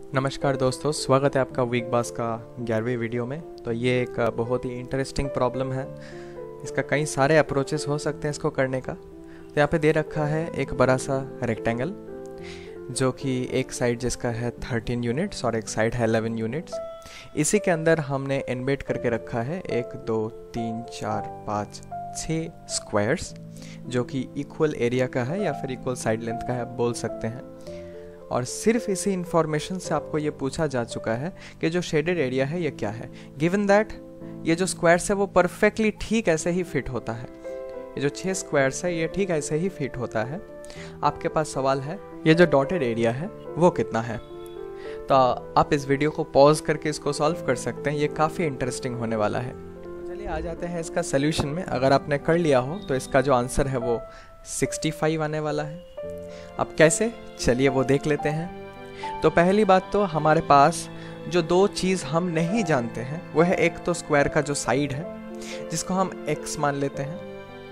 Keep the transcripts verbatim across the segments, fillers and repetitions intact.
नमस्कार दोस्तों, स्वागत है आपका वीक बास का ग्यारहवीं वीडियो में। तो ये एक बहुत ही इंटरेस्टिंग प्रॉब्लम है। इसका कई सारे अप्रोचेस हो सकते हैं इसको करने का। तो यहाँ पे दे रखा है एक बड़ा सा रेक्टेंगल जो कि एक साइड जिसका है थर्टीन यूनिट्स और एक साइड है इलेवन यूनिट्स। इसी के अंदर हमने एम्बेड करके रखा है एक दो तीन चार पाँच छः स्क्वायर्स जो कि इक्वल एरिया का है या फिर इक्वल साइड लेंथ का है, आप बोल सकते हैं। और सिर्फ इसी इंफॉर्मेशन से आपको ये पूछा जा चुका है कि जो शेडेड एरिया है ये क्या है। गिवन दैट ये जो स्क्वायर्स है वो परफेक्टली ठीक ऐसे ही फिट होता है। ये जो छह स्क्वायर्स है ये ठीक ऐसे ही फिट होता है। आपके पास सवाल है ये जो डॉटेड एरिया है वो कितना है। तो आप इस वीडियो को पॉज करके इसको सॉल्व कर सकते हैं, ये काफ़ी इंटरेस्टिंग होने वाला है। चलिए आ जाते हैं इसका सोल्यूशन में। अगर आपने कर लिया हो तो इसका जो आंसर है वो सिक्सटी फाइव आने वाला है। अब कैसे, चलिए वो देख लेते हैं। तो पहली बात तो हमारे पास जो दो चीज़ हम नहीं जानते हैं वो है एक तो स्क्वायर का जो साइड है जिसको हम x मान लेते हैं,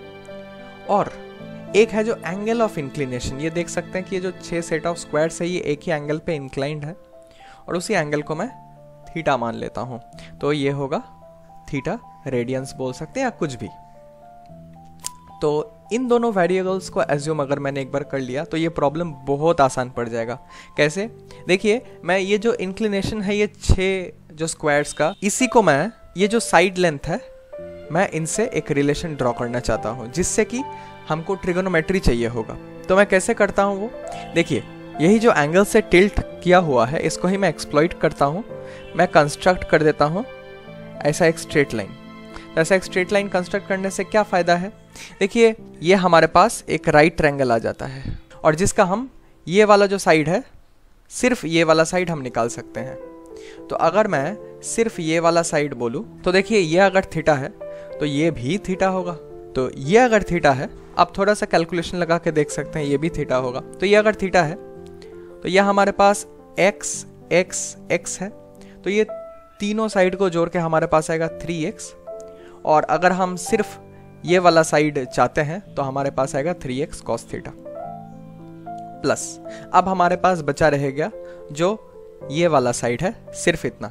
और एक है जो एंगल ऑफ इंक्लिनेशन। ये देख सकते हैं कि ये जो छह सेट ऑफ स्क्वायर्स है ये एक ही एंगल पे इंक्लाइंड है और उसी एंगल को मैं थीटा मान लेता हूँ। तो ये होगा थीटा, रेडियंस बोल सकते हैं या कुछ भी। तो इन दोनों वेरिएबल्स को एज्यूम अगर मैंने एक बार कर लिया तो ये प्रॉब्लम बहुत आसान पड़ जाएगा। कैसे, देखिए मैं ये जो इंक्लिनेशन है ये छः जो स्क्वायर्स का, इसी को मैं ये जो साइड लेंथ है मैं इनसे एक रिलेशन ड्रॉ करना चाहता हूँ जिससे कि हमको ट्रिगोनोमेट्री चाहिए होगा। तो मैं कैसे करता हूँ वो देखिए, यही जो एंगल से टिल्ट किया हुआ है इसको ही मैं एक्सप्लॉइट करता हूँ। मैं कंस्ट्रक्ट कर देता हूँ ऐसा एक स्ट्रेट लाइन। तो ऐसा एक स्ट्रेट लाइन कंस्ट्रक्ट करने से क्या फ़ायदा है, देखिए ये हमारे पास एक राइट ट्रायंगल आ जाता है और जिसका हम ये वाला जो साइड है सिर्फ ये वाला साइड हम निकाल सकते हैं। तो अगर मैं सिर्फ ये वाला साइड बोलूँ तो देखिए ये अगर थीटा है तो ये भी थीटा होगा। तो ये अगर थीटा है, आप थोड़ा सा कैलकुलेशन लगा के देख सकते हैं, ये भी थीटा होगा। तो ये अगर थीटा है तो यह हमारे पास x x x है। तो ये तीनों साइड को जोड़ के हमारे पास आएगा थ्री एक्स, और अगर हम सिर्फ ये वाला साइड चाहते हैं तो हमारे पास आएगा three x cos theta plus. अब हमारे पास बचा रहेगा जो ये वाला साइड है, सिर्फ इतना।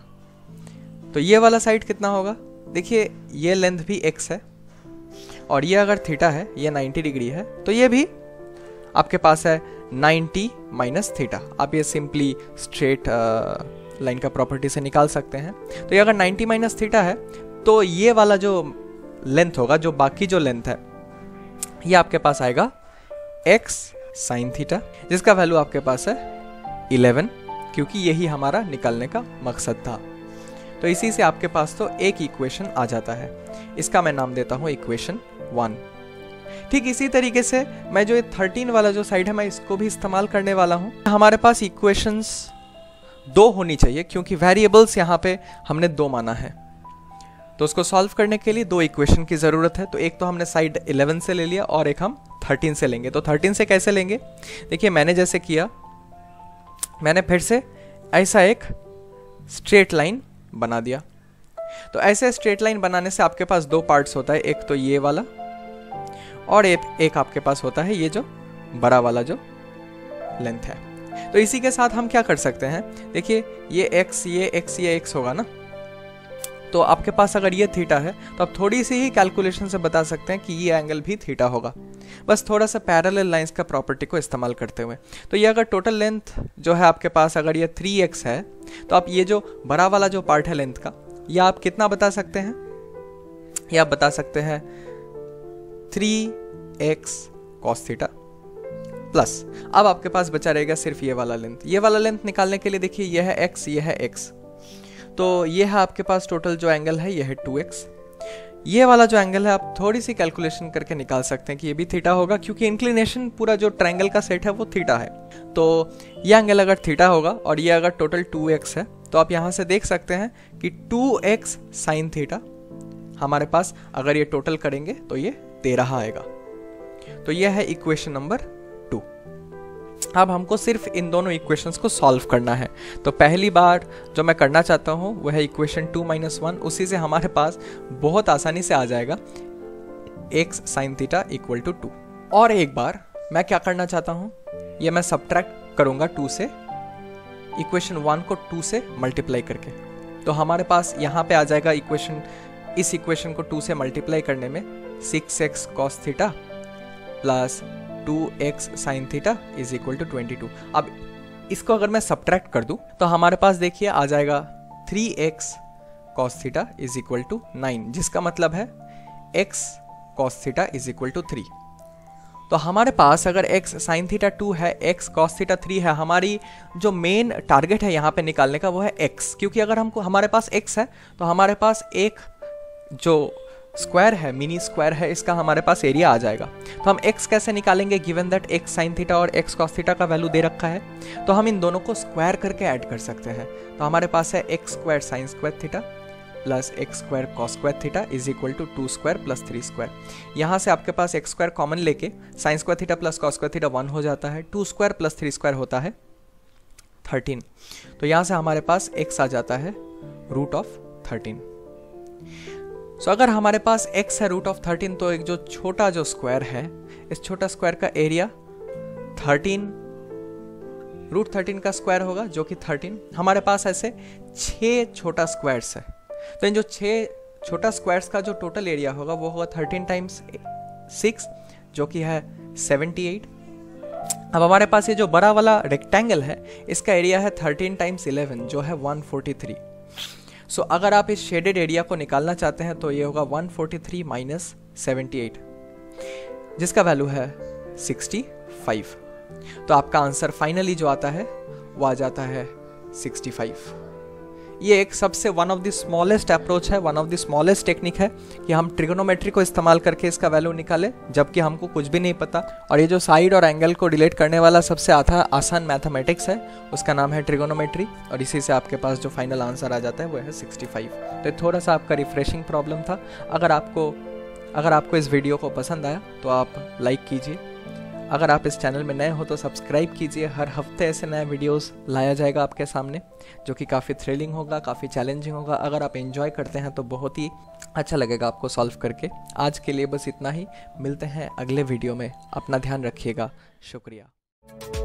तो ये वाला साइड कितना होगा, देखिए ये लेंथ भी x है और ये अगर थीटा है ये नाइन्टी डिग्री है तो ये भी आपके पास है नाइन्टी माइनस थीटा। आप ये सिंपली स्ट्रेट लाइन का प्रॉपर्टी से निकाल सकते हैं। तो ये अगर नाइन्टी माइनस थीटा है तो ये वाला जो लेंथ होगा, जो बाकी जो लेंथ है, ये आपके पास आएगा x साइन थीटा, जिसका वैल्यू आपके पास है इलेवन, क्योंकि यही हमारा निकालने का मकसद था। तो इसी से आपके पास तो एक इक्वेशन आ जाता है। इसका मैं नाम देता हूँ इक्वेशन वन। ठीक इसी तरीके से मैं जो ये थर्टीन वाला जो साइड है मैं इसको भी इस्तेमाल करने वाला हूँ। हमारे पास इक्वेशंस दो होनी चाहिए क्योंकि वेरिएबल्स यहाँ पे हमने दो माना है। तो उसको सॉल्व करने के लिए दो इक्वेशन की ज़रूरत है। तो एक तो हमने साइड इलेवन से ले लिया और एक हम थर्टीन से लेंगे। तो थर्टीन से कैसे लेंगे, देखिए मैंने जैसे किया, मैंने फिर से ऐसा एक स्ट्रेट लाइन बना दिया। तो ऐसे स्ट्रेट लाइन बनाने से आपके पास दो पार्ट्स होता है, एक तो ये वाला और एक, एक आपके पास होता है ये जो बड़ा वाला जो लेंथ है। तो इसी के साथ हम क्या कर सकते हैं, देखिए ये x ये x ये x होगा ना। तो आपके पास अगर ये थीटा है तो आप थोड़ी सी ही कैलकुलेशन से बता सकते हैं कि ये एंगल भी थीटा होगा, बस थोड़ा सा पैरेलल लाइंस का प्रॉपर्टी को इस्तेमाल करते हुए। तो ये अगर टोटल लेंथ जो है आपके पास अगर ये थ्री एक्स है तो आप ये जो बड़ा वाला जो पार्ट है लेंथ का, ये आप कितना बता सकते हैं, ये आप बता सकते हैं three x cos theta plus. अब आपके पास बचा रहेगा सिर्फ ये वाला लेंथ। ये वाला लेंथ निकालने के लिए देखिए ये है x, ये है x, तो ये है आपके पास टोटल जो एंगल है ये है टू एक्स। ये वाला जो एंगल है आप थोड़ी सी कैलकुलेशन करके निकाल सकते हैं कि ये भी थीटा होगा क्योंकि इंक्लिनेशन पूरा जो ट्रायंगल का सेट है वो थीटा है। तो ये एंगल अगर थीटा होगा और ये अगर टोटल टू एक्स है तो आप यहाँ से देख सकते हैं कि टू एक्स साइन थीटा हमारे पास अगर ये टोटल करेंगे तो ये तेरह आएगा। तो ये है इक्वेशन नंबर टू। अब हमको सिर्फ इन दोनों इक्वेशंस को सॉल्व करना है। तो पहली बार जो मैं करना चाहता हूँ वह है इक्वेशन टू माइनस वन। उसी से हमारे पास बहुत आसानी से आ जाएगा x sine theta equal to two. और एक बार मैं क्या करना चाहता हूँ, ये मैं सब्ट्रैक्ट करूँगा टू से इक्वेशन वन को टू से मल्टीप्लाई करके। तो हमारे पास यहाँ पे आ जाएगा इक्वेशन, इस इक्वेशन को टू से मल्टीप्लाई करने में six x cos theta plus two x sine theta is equal to twenty two. अब इसको अगर मैं सब्ट्रैक्ट कर दूं तो हमारे पास देखिए आ जाएगा three x cos theta is equal to nine, जिसका मतलब है x cos theta is equal to three. तो हमारे पास अगर x साइन थीटा टू है, x कॉस थीटा थ्री है, हमारी जो मेन टारगेट है यहाँ पे निकालने का वो है x, क्योंकि अगर हमको हमारे पास x है तो हमारे पास एक जो स्क्वायर है, मिनी स्क्वायर है, इसका हमारे पास एरिया आ जाएगा। तो हम x कैसे निकालेंगे, given that x sine theta और x कॉस थीटा का वैल्यू दे रखा है, तो हम इन दोनों को स्क्वायर करके ऐड कर सकते हैं। तो हमारे पास है x square sine square theta plus x square cos square theta is equal to two square plus three square. यहाँ से आपके पास एक्स स्क्वायर कॉमन लेके sine square theta plus cos square theta one हो जाता है, two square plus three square होता है थर्टीन। तो यहाँ से हमारे पास x आ जाता है रूट ऑफ थर्टीन। सो अगर हमारे पास x है रूट ऑफ थर्टीन, तो एक जो छोटा जो स्क्वायर है, इस छोटा स्क्वायर का एरिया थर्टीन रूट थर्टीन का स्क्वायर होगा जो कि थर्टीन। हमारे पास ऐसे छः छोटा स्क्वायर्स है, तो इन जो छः छोटा स्क्वायर्स का जो टोटल एरिया होगा वो होगा थर्टीन टाइम्स सिक्स जो कि है सेवेंटी एट। अब हमारे पास ये जो बड़ा वाला रेक्टेंगल है इसका एरिया है थर्टीन टाइम्स इलेवन जो है वन फोर्टी थ्री। सो अगर आप इस शेडेड एरिया को निकालना चाहते हैं तो ये होगा one forty three minus seventy eight जिसका वैल्यू है सिक्सटी फाइव। तो आपका आंसर फाइनली जो आता है वो आ जाता है सिक्सटी फाइव। ये एक सबसे one of the smallest approach है, one of the smallest technique है कि हम ट्रिगोनोमेट्री को इस्तेमाल करके इसका वैल्यू निकालें जबकि हमको कुछ भी नहीं पता। और ये जो साइड और एंगल को रिलेट करने वाला सबसे आता आसान मैथमेटिक्स है उसका नाम है ट्रिगोनोमेट्री, और इसी से आपके पास जो फाइनल आंसर आ जाता है वो है सिक्सटी फाइव। तो थोड़ा सा आपका रिफ्रेशिंग प्रॉब्लम था। अगर आपको अगर आपको इस वीडियो को पसंद आया तो आप लाइक कीजिए, अगर आप इस चैनल में नए हो तो सब्सक्राइब कीजिए। हर हफ्ते ऐसे नए वीडियोस लाया जाएगा आपके सामने जो कि काफ़ी थ्रिलिंग होगा, काफ़ी चैलेंजिंग होगा। अगर आप एंजॉय करते हैं तो बहुत ही अच्छा लगेगा आपको सॉल्व करके। आज के लिए बस इतना ही, मिलते हैं अगले वीडियो में। अपना ध्यान रखिएगा, शुक्रिया।